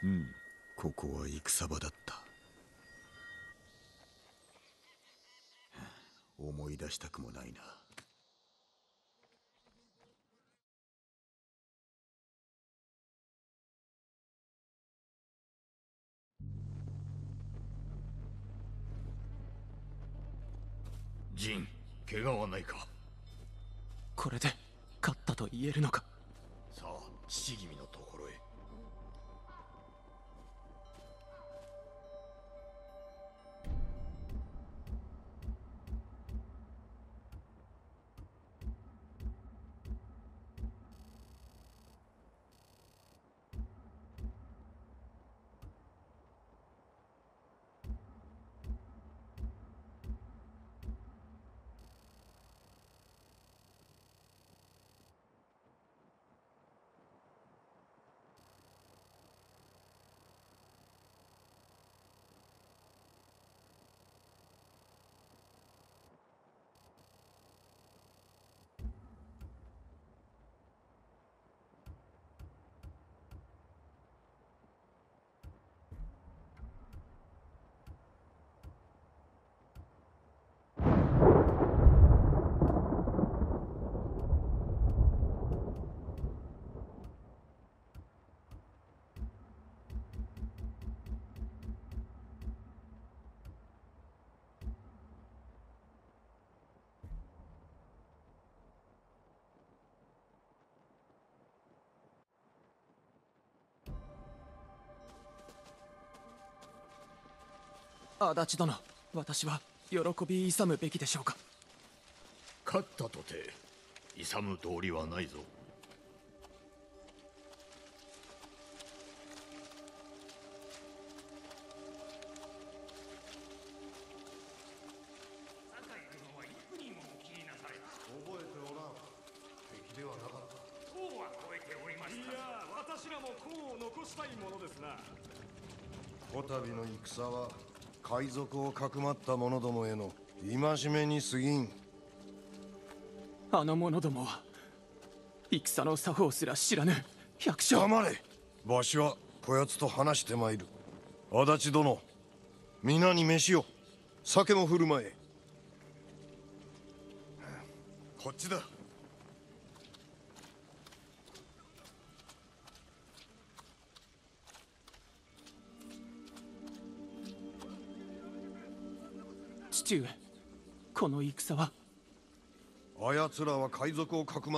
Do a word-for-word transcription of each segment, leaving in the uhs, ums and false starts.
うん、ここは戦場だった。思い出したくもないな。 ジン、怪我はないか？ これで勝ったと言えるのか？ さあ、父君のところへ。 足立殿、私は喜び勇むべきでしょうか？ 勝ったとて勇む道理はないぞ。 酒井殿はいくにもお切りなされた。 覚えておらん。敵ではなかった。 功は超えております。いや、私らも功を残したいものですな。 こたびの戦は海賊をかくまった者どもへの戒めに過ぎん。 あの者どもは戦の作法すら知らぬ百姓。 黙れ。わしはこやつと話してまいる。足立殿、皆に飯を、酒も振る舞え。こっちだ。 父上、この戦は？ あやつらは海賊をかくまった。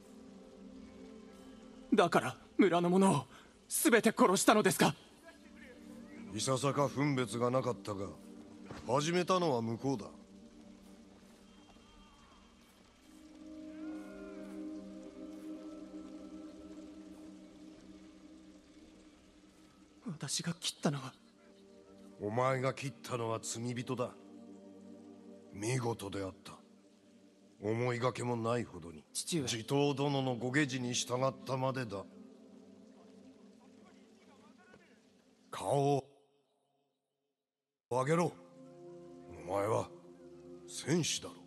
だから村の者を全て殺したのですか？ いささか分別がなかったが、始めたのは向こうだ。 私が切ったのは？ お前が切ったのは罪人だ。見事であった。思いがけもないほどに。 父上、 地頭殿のご下示に従ったまでだ。顔を上げろ。お前は戦士だろ。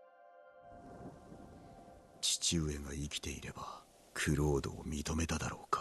父上が生きていればクロードを認めただろうか。